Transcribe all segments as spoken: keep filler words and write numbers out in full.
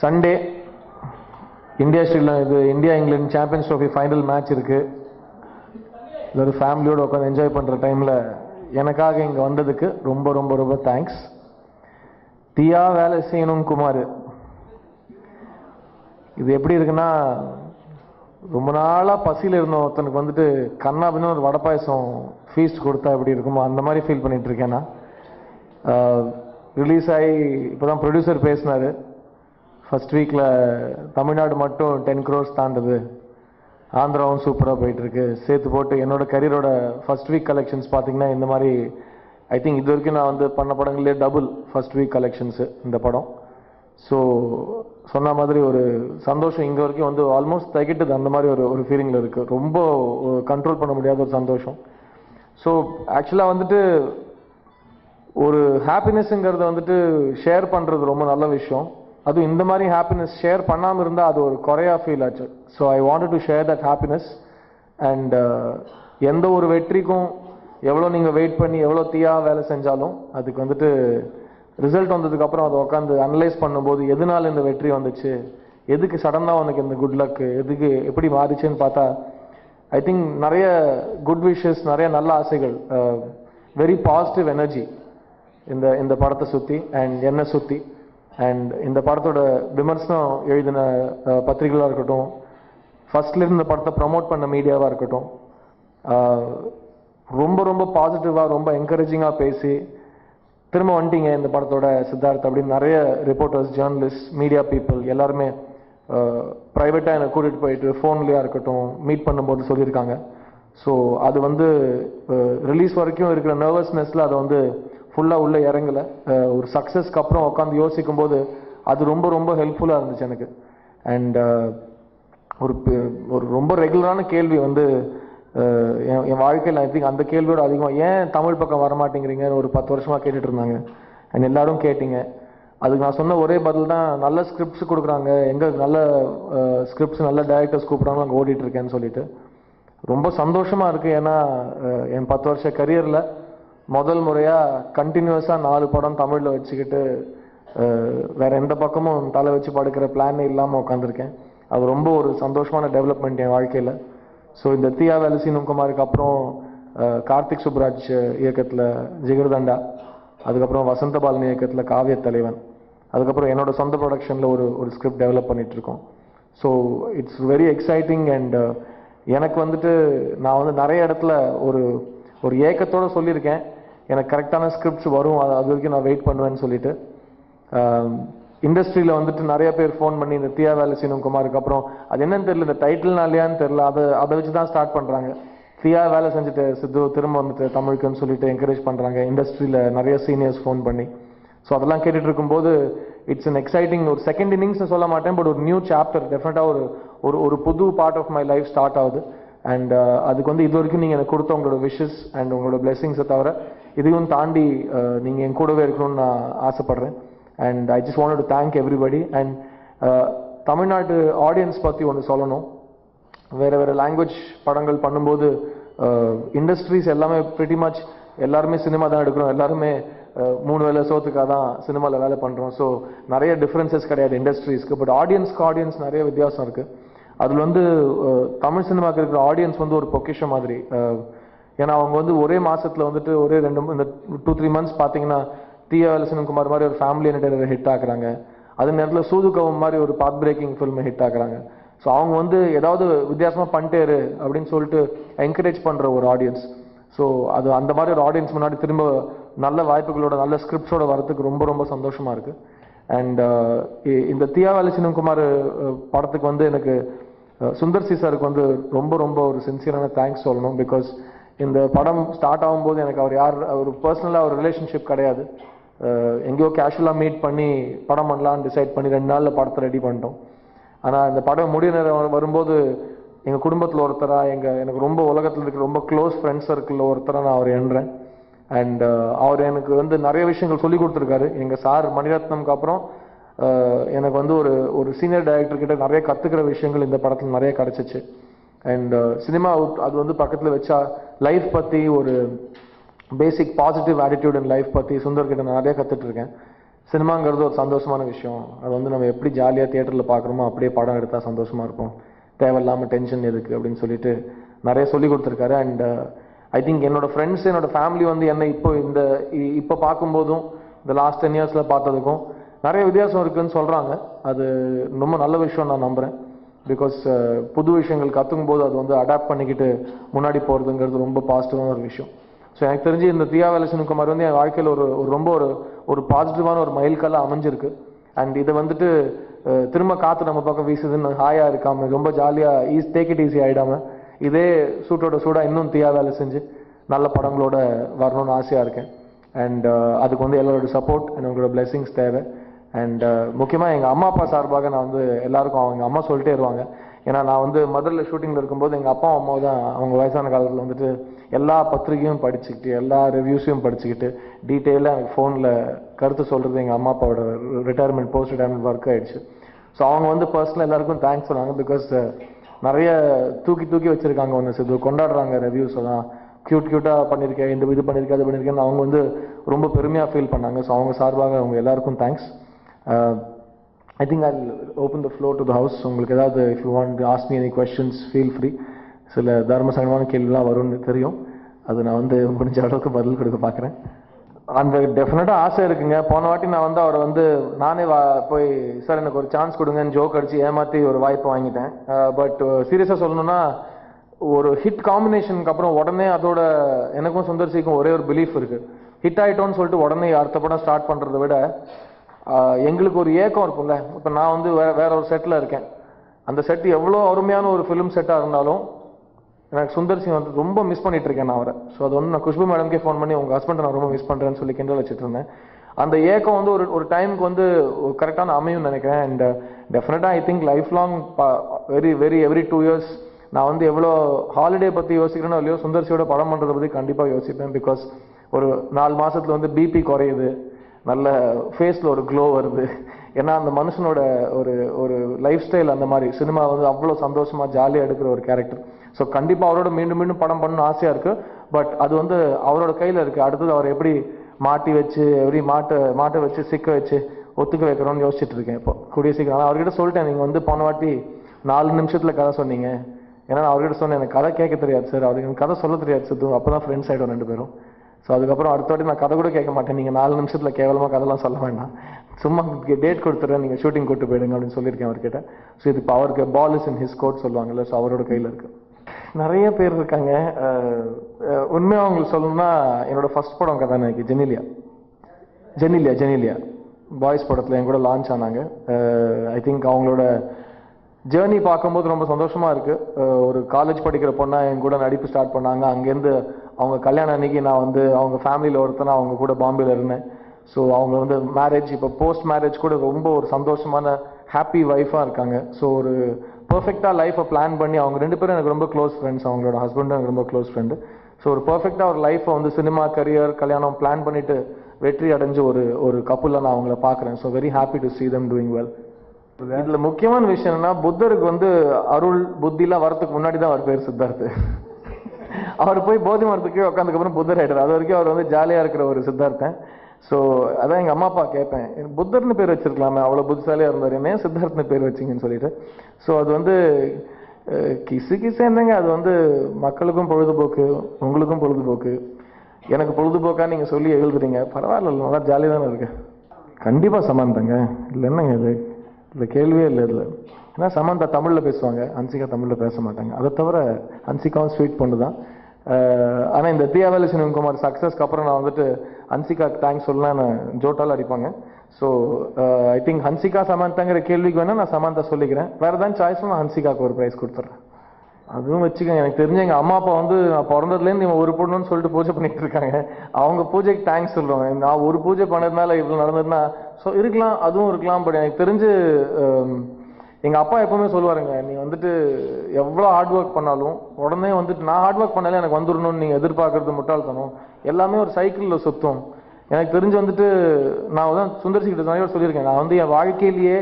Sunday India Sri Lanka இது India England champions trophy final match இருக்கு. இது ஒரு ஃபேமிலியோட உட்காந்து என்ஜாய் பண்ணுற டைமில் எனக்காக இங்கே வந்ததுக்கு ரொம்ப ரொம்ப ரொம்ப தேங்க்ஸ். தியா வேலை செய்யணும் குமார். இது எப்படி இருக்குன்னா, ரொம்ப நாளாக பசியில் இருந்த ஒருத்தனுக்கு வந்துட்டு கண்ணாபின்னு ஒரு வடை பாயசம் ஃபீஸ்ட் கொடுத்தா எப்படி இருக்குமோ அந்த மாதிரி ஃபீல் பண்ணிட்டு இருக்கேன் நான். ரிலீஸ் ஆகி இப்போ தான் ப்ரொடியூசர் பேசினார். ஃபர்ஸ்ட் வீக்கில் தமிழ்நாடு மட்டும் டென் க்ரோர்ஸ் தாண்டுது, ஆந்திராவும் சூப்பராக போயிட்டுருக்கு. சேர்த்து போட்டு என்னோட கரியரோட ஃபர்ஸ்ட் வீக் கலெக்ஷன்ஸ் பார்த்தீங்கன்னா இந்த மாதிரி ஐ திங்க் இது வரைக்கும் நான் வந்து பண்ண படங்களே டபுள் ஃபர்ஸ்ட் வீக் கலெக்ஷன்ஸு இந்த படம். ஸோ சொன்ன மாதிரி ஒரு சந்தோஷம் இங்கே வரைக்கும் வந்து ஆல்மோஸ்ட் தகிட்டுது அந்த மாதிரி ஒரு ஒரு ஃபீலிங்கில் இருக்குது. ரொம்ப கண்ட்ரோல் பண்ண முடியாத ஒரு சந்தோஷம். ஸோ ஆக்சுவலாக வந்துட்டு ஒரு ஹாப்பினஸ்ங்கிறத வந்துட்டு ஷேர் பண்ணுறது ரொம்ப நல்ல விஷயம். அதுவும் இந்த மாதிரி ஹாப்பினஸ் ஷேர் பண்ணாமல் இருந்தால் அது ஒரு குறையா ஃபீல் ஆச்சு. So I wanted to share that happiness. And எந்த ஒரு வெற்றிக்கும் எவ்வளோ நீங்கள் வெயிட் பண்ணி எவ்வளோ தீயா வேலை செஞ்சாலும் அதுக்கு வந்துட்டு ரிசல்ட் வந்ததுக்கப்புறம் அதை உட்காந்து அனலைஸ் பண்ணும்போது எதனால இந்த வெற்றி வந்துச்சு, எதுக்கு சடனாக உனக்கு இந்த குட் லக், எதுக்கு எப்படி மாறிச்சுன்னு பார்த்தா ஐ திங்க் நிறைய குட் விஷஸ், நிறைய நல்ல ஆசைகள், வெரி பாசிட்டிவ் எனர்ஜி இந்த இந்த படத்தை சுற்றி அண்ட் என்னை சுற்றி. அண்ட் இந்த படத்தோட விமர்சனம் எழுதின பத்திரிகைகளாக இருக்கட்டும், ஃபர்ஸ்ட்லேருந்து இந்த படத்தை ப்ரமோட் பண்ண மீடியாவாக இருக்கட்டும், ரொம்ப ரொம்ப பாசிட்டிவாக ரொம்ப என்கரேஜிங்காக பேசி திரும்ப வந்துட்டீங்க இந்த படத்தோட சித்தார்த் அப்படின்னு நிறைய ரிப்போர்ட்டர்ஸ், ஜேர்னலிஸ்ட், மீடியா பீப்புள் எல்லாருமே ப்ரைவேட்டாக என்னை கூட்டிகிட்டு போயிட்டு ஃபோன்லேயா இருக்கட்டும் மீட் பண்ணும்போது சொல்லியிருக்காங்க. ஸோ அது வந்து ரிலீஸ் வரைக்கும் இருக்கிற நர்வஸ்னஸில் அதை வந்து ஃபுல்லாக உள்ளே இறங்கலை. ஒரு சக்ஸஸ்க்கு அப்புறம் உட்காந்து யோசிக்கும் போது அது ரொம்ப ரொம்ப ஹெல்ப்ஃபுல்லாக இருந்துச்சு எனக்கு. அண்ட் ஒரு ஒரு ரொம்ப ரெகுலரான கேள்வி வந்து என் வாழ்க்கையில் ஐ திங்க் அந்த கேள்வியோட அதிகமாக ஏன் தமிழ் பக்கம் வரமாட்டேங்கிறீங்கன்னு ஒரு பத்து வருஷமாக கேட்டுட்டு இருந்தாங்க. அண்ட் எல்லாரும் கேட்டீங்க. அதுக்கு நான் சொன்ன ஒரே பதில் தான், நல்ல ஸ்கிரிப்ட்ஸ் கொடுக்குறாங்க, எங்கே நல்ல ஸ்கிரிப்ட்ஸ் நல்ல டைரக்டர்ஸ் கூப்பிட்றாங்க அங்கே ஓடிட்டு இருக்கேன்னு சொல்லிட்டு ரொம்ப சந்தோஷமாக இருக்குது. ஏன்னா என் பத்து வருஷ கரியரில் முதல் முறையாக கண்டினியூஸாக நாலு படம் தமிழில் வச்சுக்கிட்டு வேற எந்த பக்கமும் தலை வச்சு படுக்கிற பிளானே இல்லாமல் உட்காந்துருக்கேன். அது ரொம்ப ஒரு சந்தோஷமான டெவலப்மெண்ட் என் வாழ்க்கையில். ஸோ இந்த தீயா வேலை செய்யணும் குமாருக்கு அப்புறம் கார்த்திக் சுப்ராஜ் இயக்கத்தில் ஜிகர்தண்டா, அதுக்கப்புறம் வசந்த பாலன் இயக்கத்தில் காவிய தலைவன், அதுக்கப்புறம் என்னோட சொந்த ப்ரொடக்ஷனில் ஒரு ஒரு ஸ்கிரிப்ட் டெவலப் பண்ணிட்டு இருக்கோம். So it's very exciting. And எனக்கு வந்துட்டு நான் வந்து நிறைய இடத்துல ஒரு ஒரு ஏக்கத்தோடு சொல்லியிருக்கேன், எனக்கு கரெக்டான ஸ்கிரிப்ட்ஸ் வரும், அது அது வரைக்கும் நான் வெயிட் பண்ணுவேன்னு சொல்லிட்டு. இண்டஸ்ட்ரியில் வந்துட்டு நிறைய பேர் ஃபோன் பண்ணி இந்த தீயா வேலை செய்யணும் குமாருக்கு அப்புறம் அது என்னன்னு தெரியல, இந்த டைட்டில்னாலையான்னு தெரியல, அதை அதை வச்சு தான் ஸ்டார்ட் பண்ணுறாங்க. தீயா வேலை செஞ்சுட்டு சித்து திரும்ப வந்துட்டு தமிழுக்குன்னு சொல்லிட்டு என்கரேஜ் பண்ணுறாங்க இண்டஸ்ட்ரியில் நிறைய சீனியர்ஸ் ஃபோன் பண்ணி. ஸோ அதெல்லாம் கேட்டுட்டு இருக்கும்போது இட்ஸ் அன் எக்ஸைட்டிங் ஒரு செகண்ட் இன்னிங்ஸ்னு சொல்ல மாட்டேன், பட் ஒரு நியூ சாப்டர் டெஃபினட்டாக ஒரு ஒரு ஒரு புது part of my life start ஆகுது. அண்ட் அதுக்கு வந்து இது வரைக்கும் நீங்கள் எனக்கு கொடுத்த உங்களோட விஷஸ் அண்ட் உங்களோட பிளெஸிங்ஸை தவிர இதையும் தாண்டி நீங்கள் என் கூடவே இருக்கணும்னு நான் ஆசைப்படுறேன். And I just want to thank everybody. And தமிழ்நாட்டு ஆடியன்ஸ் பற்றி ஒன்று சொல்லணும். வேறு வேறு லாங்குவேஜ் படங்கள் பண்ணும்போது இண்டஸ்ட்ரீஸ் எல்லாமே பிரிட்டி மச் எல்லாருமே சினிமா தான் எடுக்கிறோம், எல்லாருமே மூணு வேலை சோத்துக்காக தான் சினிமாவில் வேலை பண்ணுறோம். ஸோ நிறைய டிஃப்ரென்சஸ் கிடையாது இண்டஸ்ட்ரீஸ்க்கு. பட் ஆடியன்ஸ்க்கு ஆடியன்ஸ் நிறைய வித்தியாசம் இருக்குது. அதில் வந்து தமிழ் சினிமாவுக்கு இருக்கிற ஆடியன்ஸ் வந்து ஒரு பொக்கிஷம் மாதிரி. ஏன்னா அவங்க வந்து ஒரே மாதத்தில் வந்துட்டு ஒரே ரெண்டு இந்த டூ த்ரீ மந்த்ஸ் பார்த்தீங்கன்னா தீயா வேலை செய்யணும் குமார் மாதிரி ஒரு ஃபேமிலி என்டர்டைனர் ஹிட் ஆக்குறாங்க, அதே நேரத்தில் சூதுகவும் மாதிரி ஒரு பாத் பிரேக்கிங் ஃபில்மை ஹிட் ஆக்குறாங்க. ஸோ அவங்க வந்து ஏதாவது வித்தியாசமாக பண்ணிட்டேரு அப்படின்னு சொல்லிட்டு என்கரேஜ் பண்ணுற ஒரு ஆடியன்ஸ். ஸோ அது அந்த மாதிரி ஒரு ஆடியன்ஸ் முன்னாடி திரும்ப நல்ல வாய்ப்புகளோட நல்ல ஸ்கிரிப்ட்ஸோட வரதுக்கு ரொம்ப ரொம்ப சந்தோஷமாக இருக்குது. அண்ட் இந்த தீயா வேலை செய்யணும் குமார் படத்துக்கு வந்து எனக்கு சுந்தர் சி சாருக்கு வந்து ரொம்ப ரொம்ப ஒரு சின்சியரான தேங்க்ஸ் சொல்லணும். பிகாஸ் இந்த படம் ஸ்டார்ட் ஆகும்போது எனக்கு அவர் யார் ஒரு பர்சனலாக ஒரு ரிலேஷன்ஷிப் கிடையாது. எங்கேயோ கேஷுவலாக மீட் பண்ணி படம் பண்ணலான்னு டிசைட் பண்ணி ரெண்டு நாளில் படத்தை ரெடி பண்ணிட்டோம். ஆனால் இந்த படம் முடிய நேரம் வரும்போது எங்கள் குடும்பத்தில் ஒருத்தராக எங்கள் எனக்கு ரொம்ப உலகத்தில் இருக்கிற ரொம்ப க்ளோஸ் ஃப்ரெண்ட்ஸ் சர்க்கிளில் ஒருத்தராக நான் அவர் எண்ணுறேன். அண்ட் அவர் எனக்கு வந்து நிறைய விஷயங்கள் சொல்லி கொடுத்துருக்காரு. எங்கள் சார் மணிரத்னம்க்கு அப்புறம் எனக்கு வந்து ஒரு ஒரு சீனியர் டைரக்டர் கிட்ட நிறைய கற்றுக்கிற விஷயங்கள் இந்த படத்தில் நிறைய கிடச்சிச்சு. அண்ட் சினிமா அது வந்து பக்கத்தில் வச்சா லைஃப் பற்றி ஒரு basic positive attitude and life பற்றி சுந்தர் கிட்ட நான் நிறைய கற்றுட்டு இருக்கேன். சினிமாங்கிறது ஒரு சந்தோஷமான விஷயம். அது வந்து நம்ம எப்படி ஜாலியாக தியேட்டரில் பார்க்குறோமோ அப்படியே படம் எடுத்தால் சந்தோஷமாக இருக்கும். தேவையில்லாமல் டென்ஷன் எதுக்கு அப்படின்னு சொல்லிட்டு நிறைய சொல்லி கொடுத்துருக்காரு. அண்ட் ஐ திங்க் என்னோட ஃப்ரெண்ட்ஸ் என்னோட ஃபேமிலி வந்து என்னை இப்போ இந்த இப்போ பார்க்கும்போதும் இந்த லாஸ்ட் டென் இயர்ஸில் பார்த்ததுக்கும் நிறைய வித்தியாசம் இருக்குதுன்னு சொல்கிறாங்க. அது ரொம்ப நல்ல விஷயம் நான் நம்புகிறேன். பிகாஸ் புது விஷயங்கள் கற்றுக்கும் போது அது வந்து அடாப்ட் பண்ணிக்கிட்டு முன்னாடி போகிறதுங்கிறது ரொம்ப பாசிட்டிவான ஒரு விஷயம். ஸோ எனக்கு தெரிஞ்சு இந்த தியா வேலை செய்யணும் குமார் வந்து என் வாழ்க்கையில் ஒரு ஒரு ரொம்ப ஒரு ஒரு பாசிட்டிவான ஒரு மைல்கல்லாக அமைஞ்சிருக்கு. அண்ட் இதை வந்துட்டு திரும்ப காற்று நம்ம பக்கம் வீசுதுன்னு ஹாயாக இருக்காமல் ரொம்ப ஜாலியாக ஈஸ் டேக் இட் ஈஸி ஆகிடாமல் இதே சூட்டோட சூடாக இன்னும் தியா வேலை செஞ்சு நல்ல படங்களோட வரணும்னு ஆசையாக இருக்கேன். அண்ட் அதுக்கு வந்து எல்லாரோட சப்போர்ட் அண்ட் உங்களோட பிளெஸிங்ஸ் தேவை. அண்ட் முக்கியமாக எங்கள் அம்மா அப்பா சார்பாக நான் வந்து எல்லாருக்கும் அவங்க அம்மா சொல்லிட்டே இருவாங்க. ஏன்னா நான் வந்து மதுரில் ஷூட்டிங்கில் இருக்கும்போது எங்கள் அப்பா அம்மா தான் அவங்க வயசான காலத்தில் வந்துட்டு எல்லா பத்திரிகையும் படிச்சுக்கிட்டு எல்லா ரிவ்யூஸையும் படிச்சுக்கிட்டு டீட்டெயிலாக எனக்கு ஃபோனில் கருத்து சொல்கிறது எங்கள் அம்மா அப்பாவோட ரிட்டையர்மெண்ட் போஸ்ட் ரிட்டையர்மெண்ட் ஒர்க் ஆகிடுச்சு. ஸோ அவங்க வந்து பர்சனலாக எல்லாருக்கும் தேங்க்ஸ் சொன்னாங்க. பிகாஸ் நிறைய தூக்கி தூக்கி வச்சுருக்காங்க ஒன்று இது கொண்டாடுறாங்க ரிவ்யூஸ் எல்லாம் க்யூட் க்யூட்டாக பண்ணியிருக்கேன் இந்த இது பண்ணியிருக்கேன் அது பண்ணியிருக்கேன்னு அவங்க வந்து ரொம்ப பெருமையாக ஃபீல் பண்ணாங்க. ஸோ அவங்க சார்பாக அவங்க எல்லாருக்கும் thanks. I think I'll open the floor to the house. உங்களுக்கு ஏதாவது if you want to ask me any questions feel free. சில தர்ம சங்கமான கேள்விலாம் வரும்னு தெரியும். அது நான் வந்து முடிஞ்ச அளவுக்கு பதில் கொடுக்க பார்க்குறேன். அந்த டெஃபினட்டாக ஆசை இருக்குங்க. போன வாட்டி நான் வந்து அவரை வந்து நானே வா போய் சார் எனக்கு ஒரு சான்ஸ் கொடுங்கன்னு ஜோக் அடிச்சு ஏமாற்றி ஒரு வாய்ப்பு வாங்கிட்டேன். பட் சீரியஸாக சொல்லணும்னா ஒரு ஹிட் காம்பினேஷனுக்கு அப்புறம் உடனே அதோட எனக்கும் சுந்தர் சிக்கும் ஒரே ஒரு பிலீஃப் இருக்குது. ஹிட் ஆகிட்டோன்னு சொல்லிட்டு உடனே அடுத்த படம் ஸ்டார்ட் பண்ணுறதை விட எங்களுக்கு ஒரு ஏக்கம் இருக்கும்ல. இப்போ நான் வந்து வே வேற ஒரு செட்டில் இருக்கேன். அந்த செட்டு எவ்வளோ அருமையான ஒரு ஃபிலிம் செட்டாக இருந்தாலும் எனக்கு சுந்தர் சி வந்து ரொம்ப மிஸ் பண்ணிட்டு இருக்கேன் நான் அவரை. ஸோ அது வந்து நான் குஷ்பு மேடம்கே ஃபோன் பண்ணி உங்கள் ஹஸ்பண்டை நான் ரொம்ப மிஸ் பண்ணுறேன்னு சொல்லி கிண்டல் வச்சுட்டு இருந்தேன். அந்த ஏக்கம் வந்து ஒரு ஒரு டைமுக்கு வந்து ஒரு கரெக்டான அமையும் நினைக்கிறேன். அண்ட் டெஃபினட்டாக I think life long very very every two years நான் வந்து எவ்வளோ ஹாலிடே பற்றி யோசிக்கிறேனோ இல்லையோ சுந்தர்சியோட படம் பண்ணுறதை பற்றி கண்டிப்பாக யோசிப்பேன். பிகாஸ் ஒரு நாலு மாதத்தில் வந்து பிபி குறையுது, நல்ல ஃபேஸில் ஒரு க்ளோ வருது. ஏன்னா அந்த மனுஷனோட ஒரு ஒரு லைஃப் ஸ்டைல் அந்த மாதிரி சினிமா வந்து அவ்வளோ சந்தோஷமாக ஜாலியாக எடுக்கிற ஒரு கேரக்டர். ஸோ கண்டிப்பாக அவரோட மீண்டும் மீண்டும் படம் பண்ணணும்னு ஆசையாக இருக்குது. பட் அது வந்து அவரோட கையில் இருக்குது. அடுத்தது அவர் எப்படி மாட்டி வச்சு எப்படி மாட்டை மாட்டை வச்சு சிக்க வச்சு ஒத்துக்க வைக்கிறோன்னு யோசிச்சுட்டு இருக்கேன் இப்போ கூடிய சீக்கிரம். ஆனால் அவர்கிட்ட சொல்லிட்டேன் நீங்கள் வந்து போன வாட்டி நாலு நிமிஷத்தில் கதை சொன்னீங்க. ஏன்னா நான் அவர்கிட்ட சொன்னேன் எனக்கு கதை கேட்க தெரியாது சார், அவருக்கு எனக்கு கதை சொல்ல தெரியாது சித்து. அப்போ தான் ஃப்ரெண்ட்ஸ் ஆகிடும் ரெண்டு பேரும். ஸோ அதுக்கப்புறம் அடுத்த வாட்டி நான் கதை கூட கேட்க மாட்டேன். நீங்கள் நாலு நிமிஷத்தில் கேவலமாக கதைலாம் சொல்ல வேண்டாம், சும்மா டேட் கொடுத்துட்றேன், நீங்கள் ஷூட்டிங் கூட்டு போயிடுங்க அப்படின்னு சொல்லியிருக்கேன் அவர்கிட்ட. ஸோ இது இப்போ அவருக்கு ball is in his court சொல்லுவாங்கல்ல, ஸோ அவரோட கையில் இருக்குது. நிறைய பேர் இருக்காங்க. உண்மையாக அவங்களுக்கு சொல்லணும்னா என்னோட ஃபர்ஸ்ட் படம் கதாநாயகி ஜெனிலியா ஜெனிலியா ஜெனிலியா பாய்ஸ் படத்தில் என் கூட லான்ச் ஆனாங்க. ஐ திங்க் அவங்களோட ஜேர்னி பார்க்கும்போது ரொம்ப சந்தோஷமாக இருக்குது. ஒரு காலேஜ் படிக்கிற பொண்ணா என் கூட நடிப்பு ஸ்டார்ட் பண்ணாங்க. அங்கேருந்து அவங்க கல்யாணம் அன்னைக்கு நான் வந்து அவங்க ஃபேமிலியில் ஒருத்தனா அவங்க கூட பாம்பேயில் இருந்தேன். ஸோ அவங்க வந்து மேரேஜ் இப்போ போஸ்ட் மேரேஜ் கூட ரொம்ப ஒரு சந்தோஷமான ஹாப்பி ஒய்ஃபாக இருக்காங்க. ஸோ ஒரு பர்ஃபெக்டாக லைஃப்பை பிளான் பண்ணி அவங்க ரெண்டு பேரும் எனக்கு ரொம்ப க்ளோஸ் ஃப்ரெண்ட்ஸ். அவங்களோட ஹஸ்பண்டும் எனக்கு ரொம்ப க்ளோஸ் ஃப்ரெண்டு. ஸோ ஒரு பர்ஃபெக்டாக ஒரு லைஃப்பை வந்து சினிமா கரியர் கல்யாணம் பிளான் பண்ணிட்டு வெற்றி அடைஞ்ச ஒரு ஒரு கப்புல நான் அவங்கள பார்க்குறேன். So very happy to see them doing well. இதுல முக்கியமான விஷயம் என்னன்னா புத்தருக்கு வந்து அருள் புத்திலாம் வரதுக்கு முன்னாடி தான் அவர் பேர் சித்தார்த்து. அவர் போய் போதி மரத்துக்கே உட்காந்துக்கப்புறம் புத்தர் ஆயிட்டார். அது வரைக்கும் அவர் வந்து ஜாலியா இருக்கிற ஒரு சித்தார்த்தன். ஸோ அதான் எங்க அம்மா அப்பா கேட்பேன், புத்தர்னு பேர் வச்சிருக்கலாமே, அவ்வளவு புத்திசாலியா இருந்தார், என்ன சித்தார்த்னு பேர் வச்சிங்கன்னு சொல்லிட்டு. ஸோ அது வந்து கிசு கிசு என்னங்க, அது வந்து மக்களுக்கும் பொழுதுபோக்கு, உங்களுக்கும் பொழுதுபோக்கு, எனக்கு பொழுதுபோக்கா நீங்க சொல்லி எழுதுறீங்க, பரவாயில்ல, நல்லா ஜாலியாக தானே இருக்கு. கண்டிப்பா சமாந்தாங்க, இல்லை என்னங்க இது, இல்லை கேள்வியே இல்லை இதில். ஏன்னா சமந்தா தமிழில் பேசுவாங்க, ஹன்சிகா தமிழில் பேச மாட்டாங்க. அதை தவிர ஹன்சிகாவும் ஸ்வீட் பொண்ணு தான். ஆனால் இந்த தியா வேலை செய்யணும் குமார் சக்ஸஸ்க்கு அப்புறம் நான் வந்துட்டு ஹன்சிகாக்கு தேங்க்ஸ் சொல்லலாம், நான் ஜோட்டால் அடிப்பாங்க. ஸோ ஐ திங்க் ஹன்சிகா சமந்தாங்கிற கேள்விக்கு வேணால் நான் சமந்தா சொல்லிக்கிறேன். வேறு ஏதாவது சாய்ஸும் நான் ஹன்சிகாவுக்கு ஒரு ப்ரைஸ் கொடுத்துட்றேன். அதுவும் வச்சுக்கோங்க, எனக்கு தெரிஞ்ச எங்கள் அம்மா அப்பா வந்து நான் பிறந்ததுலேருந்து இவன் ஒரு பொண்ணுன்னு சொல்லிட்டு பூஜை பண்ணிட்டு இருக்காங்க. அவங்க பூஜைக்கு தேங்க்ஸ் சொல்லுவாங்க. நான் ஒரு பூஜை பண்ணதுனால இவ்வளோ நடந்ததுன்னா ஸோ இருக்கலாம், அதுவும் இருக்கலாம். பட் எனக்கு தெரிஞ்சு எங்கள் அப்பா எப்பவுமே சொல்லுவாருங்க, நீ வந்துட்டு எவ்வளோ ஹார்ட் ஒர்க் பண்ணாலும் உடனே வந்துட்டு நான் ஹார்ட் ஒர்க் பண்ணாலே எனக்கு வந்துடணும்னு நீங்கள் எதிர்பார்க்கறது முட்டாள்தனம், எல்லாமே ஒரு சைக்கிளில் சுற்றும். எனக்கு தெரிஞ்சு வந்துட்டு நான் தான் சுந்தர் சி கிட்ட நிறைய சொல்லியிருக்கேன், நான் வந்து என் வாழ்க்கையிலேயே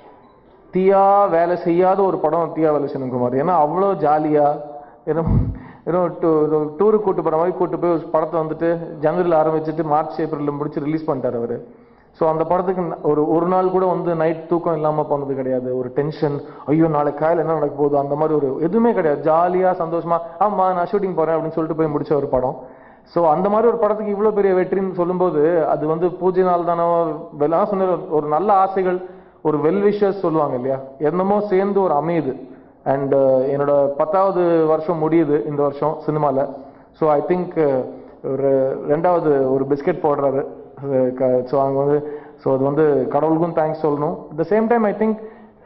தீயா வேலை செய்யாத ஒரு படம் தியா வேலை செய்யணும் குமார். ஏன்னா அவ்வளோ ஜாலியாக ஏதோ ஏதோ டூ டூருக்கு கூட்டு போகிற மாதிரி கூட்டு போய் படத்தை வந்துட்டு ஜனவரியில் ஆரம்பிச்சுட்டு மார்ச் ஏப்ரலில் முடிச்சு ரிலீஸ் பண்ணிட்டார் அவர். ஸோ அந்த படத்துக்கு ஒரு ஒரு நாள் கூட வந்து நைட் தூக்கம் இல்லாமல் போனது கிடையாது. ஒரு டென்ஷன், ஐயோ நாளைக்கு காலையில் என்ன நடக்க போகுது, அந்த மாதிரி ஒரு எதுவுமே கிடையாது. ஜாலியாக சந்தோஷமா ஆமா நான் ஷூட்டிங் போகிறேன் அப்படின்னு சொல்லிட்டு போய் முடிச்ச ஒரு படம். ஸோ அந்த மாதிரி ஒரு படத்துக்கு இவ்வளோ பெரிய வெற்றின்னு சொல்லும்போது அது வந்து பூஜை நாள் தானோ வெல்லாம் சொன்ன ஒரு நல்ல ஆசைகள், ஒரு வெல்விஷர்ஸ் சொல்லுவாங்க இல்லையா, என்னமோ சேர்ந்து ஒரு அமையுது. அண்ட் என்னோட பத்தாவது வருஷம் முடியுது இந்த வருஷம் சினிமாவில். ஸோ ஐ திங்க் ஒரு ரெண்டாவது ஒரு பிஸ்கெட் போடுறாரு. ஸோ அங்கே வந்து ஸோ அது வந்து கடவுளுக்கும் தேங்க்ஸ் சொல்லணும். At the same time I think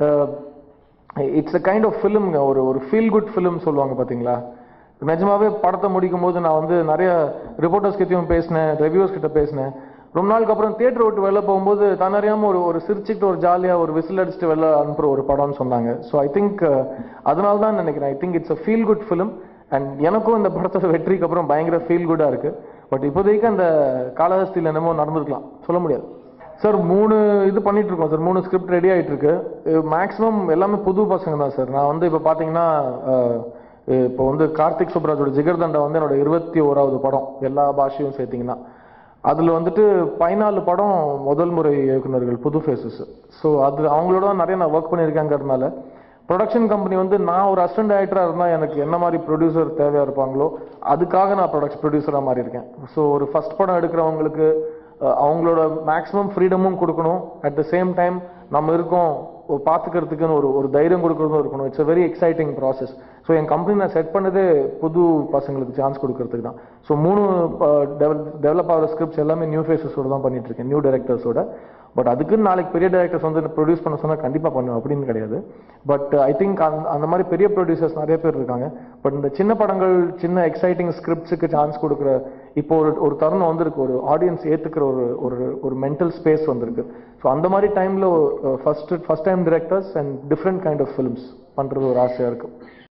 it's a kind of ஃபிலிம்ங்க, ஒரு ஒரு ஃபீல் குட் ஃபிலிம் சொல்லுவாங்க பார்த்தீங்களா. நிஜமாவே படத்தை முடிக்கும் போது நான் வந்து நிறைய ரிப்போர்ட்டர்ஸ் கிட்டையும் பேசினேன், ரிவ்யூஸ் கிட்ட பேசினேன். ரொம்ப நாளுக்கு அப்புறம் தியேட்டர் விட்டு வெளில போகும்போது தன்னறியாமல் ஒரு ஒரு சிரிச்சுக்கிட்டு ஒரு ஜாலியாக ஒரு விசில் அடிச்சுட்டு வெளில அனுப்புகிற ஒரு படம்னு சொன்னாங்க. ஸோ ஐ திங்க் அதனால தான் நினைக்கிறேன். I think it's a feel good film. And எனக்கும் இந்த படத்தோட வெற்றிக்கு அப்புறம் பயங்கர ஃபீல் குட்டாக இருக்குது. பட் இப்போதைக்கு அந்த காலஹஸ்தியில் என்னமோ நடந்திருக்கலாம், சொல்ல முடியாது. சார் மூணு இது பண்ணிட்டு இருக்கோம் சார், மூணு ஸ்கிரிப்ட் ரெடி ஆகிட்டு இருக்கு. மேக்ஸிமம் எல்லாமே புது பசங்க தான் சார். நான் வந்து இப்போ பார்த்தீங்கன்னா இப்போ வந்து கார்த்திக் சுப்ராஜோட ஜிகர்தண்டா வந்து என்னோட இருபத்தி ஓராவது படம் எல்லா பாஷையும் சேர்த்திங்கன்னா. அதில் வந்துட்டு பதினாலு படம் முதல் முறை இயக்குநர்கள், புது ஃபேஸஸ். ஸோ அது அவங்களோட நிறைய நான் ஒர்க் பண்ணியிருக்கேங்கிறதுனால ப்ரொடக்ஷன் கம்பெனி வந்து நான் ஒரு அசிஸ்டன்ட் டைரக்டராக இருந்தால் எனக்கு என்ன மாதிரி ப்ரொடியூசர் தேவையாக இருப்பாங்களோ அதுக்காக நான் ப்ரொடக்ஷன் ப்ரொடியூசராக மாறி இருக்கேன். ஸோ ஒரு ஃபர்ஸ்ட் படம் எடுக்கிறவங்களுக்கு அவங்களோட மேக்ஸிமம் ஃப்ரீடமும் கொடுக்கணும், அட் த சேம் டைம் நம்ம இருக்கோம் பார்த்துக்கிறதுக்குன்னு ஒரு ஒரு தைரியம் கொடுக்குறதும் இருக்கணும். It's a very exciting process. So என் கம்பெனி நான் செட் பண்ணதே புது பசங்களுக்கு சான்ஸ் கொடுக்கறதுக்கு தான். ஸோ மூணு டெவலப் ஆகிற ஸ்கிரிப்ட்ஸ் எல்லாமே நியூ ஃபேஸஸோடு தான் பண்ணிட்டு இருக்கேன், நியூ டைரக்டர்ஸோட. பட் அதுக்குன்னு நாளைக்கு பெரிய டைரக்டர்ஸ் வந்து ப்ரொடியூஸ் பண்ண சொன்னால் கண்டிப்பாக பண்ணுவேன் அப்படின்னு கிடையாது. பட் ஐ திங்க் அந்த அந்த மாதிரி பெரிய ப்ரொடியூசர்ஸ் நிறைய பேர் இருக்காங்க. பட் இந்த சின்ன படங்கள், சின்ன எக்ஸைட்டிங் ஸ்கிரிப்ட்ஸுக்கு சான்ஸ் கொடுக்குற இப்போ ஒரு ஒரு தருணம் வந்திருக்கு, ஒரு ஆடியன்ஸ் ஏற்றுக்கிற ஒரு ஒரு ஒரு மென்டல் ஸ்பேஸ் வந்திருக்கு. ஸோ அந்த மாதிரி டைமில் first first time directors and different kind of films பண்ணுறது ஒரு ஆசையாக இருக்குது.